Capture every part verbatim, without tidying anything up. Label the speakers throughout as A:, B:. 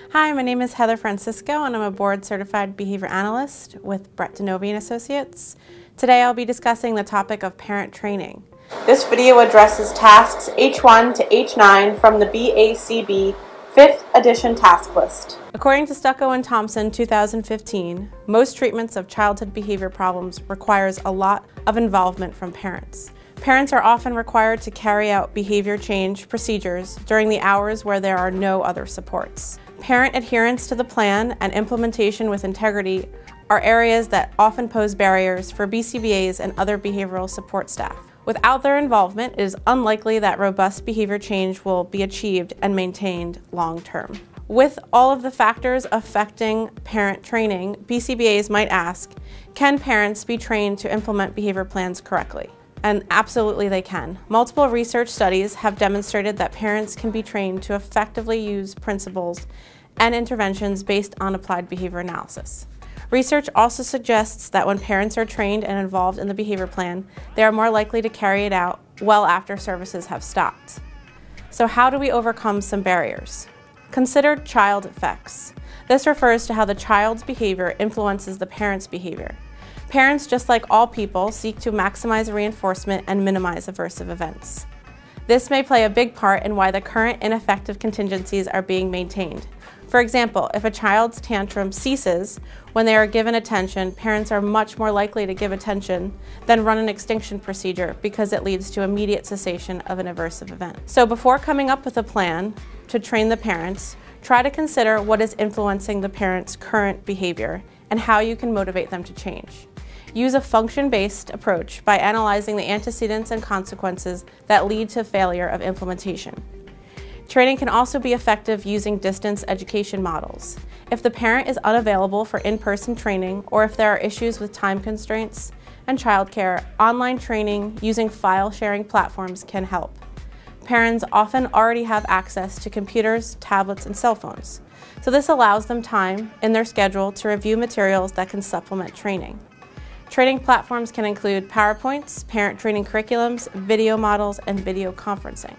A: Hi, my name is Heather Francisco and I'm a Board Certified Behavior Analyst with DiNovi and Associates. Today I'll be discussing the topic of parent training. This video addresses tasks H one to H nine from the B A C B fifth edition task list. According to Stucco and Thompson two thousand fifteen, most treatments of childhood behavior problems requires a lot of involvement from parents. Parents are often required to carry out behavior change procedures during the hours where there are no other supports. Parent adherence to the plan and implementation with integrity are areas that often pose barriers for B C B As and other behavioral support staff. Without their involvement, it is unlikely that robust behavior change will be achieved and maintained long term. With all of the factors affecting parent training, B C B As might ask, can parents be trained to implement behavior plans correctly? And absolutely they can. Multiple research studies have demonstrated that parents can be trained to effectively use principles and interventions based on applied behavior analysis. Research also suggests that when parents are trained and involved in the behavior plan, they are more likely to carry it out well after services have stopped. So how do we overcome some barriers? Consider child effects. This refers to how the child's behavior influences the parent's behavior. Parents, just like all people, seek to maximize reinforcement and minimize aversive events. This may play a big part in why the current ineffective contingencies are being maintained. For example, if a child's tantrum ceases when they are given attention, parents are much more likely to give attention than run an extinction procedure because it leads to immediate cessation of an aversive event. So before coming up with a plan to train the parents, try to consider what is influencing the parent's current behavior and how you can motivate them to change. Use a function-based approach by analyzing the antecedents and consequences that lead to failure of implementation. Training can also be effective using distance education models. If the parent is unavailable for in-person training or if there are issues with time constraints and childcare, online training using file-sharing platforms can help. Parents often already have access to computers, tablets, and cell phones, so this allows them time in their schedule to review materials that can supplement training. Training platforms can include PowerPoints, parent training curriculums, video models, and video conferencing.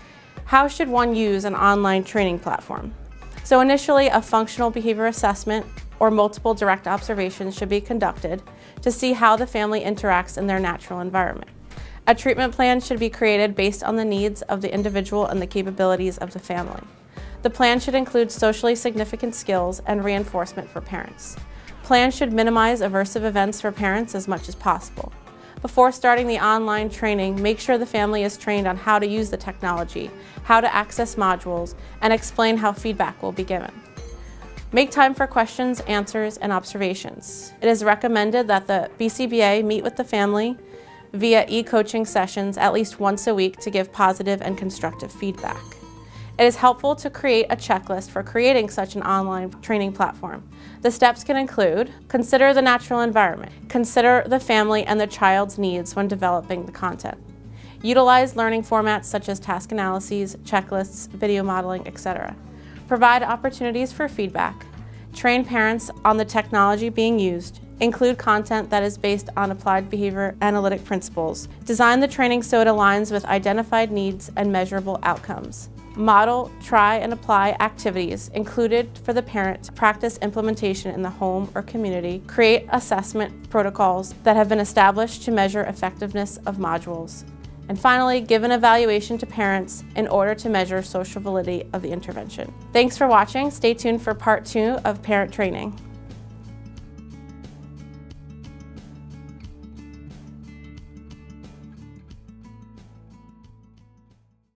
A: How should one use an online training platform? So initially, a functional behavior assessment or multiple direct observations should be conducted to see how the family interacts in their natural environment. A treatment plan should be created based on the needs of the individual and the capabilities of the family. The plan should include socially significant skills and reinforcement for parents. Plans should minimize aversive events for parents as much as possible. Before starting the online training, make sure the family is trained on how to use the technology, how to access modules, and explain how feedback will be given. Make time for questions, answers, and observations. It is recommended that the B C B A meet with the family via e-coaching sessions at least once a week to give positive and constructive feedback. It is helpful to create a checklist for creating such an online training platform. The steps can include: consider the natural environment, consider the family and the child's needs when developing the content, utilize learning formats such as task analyses, checklists, video modeling, et cetera. Provide opportunities for feedback, train parents on the technology being used, include content that is based on applied behavior analytic principles, design the training so it aligns with identified needs and measurable outcomes. Model, try, and apply activities included for the parent to practice implementation in the home or community. Create assessment protocols that have been established to measure effectiveness of modules. And finally, give an evaluation to parents in order to measure social validity of the intervention. Thanks for watching. Stay tuned for part two of parent training.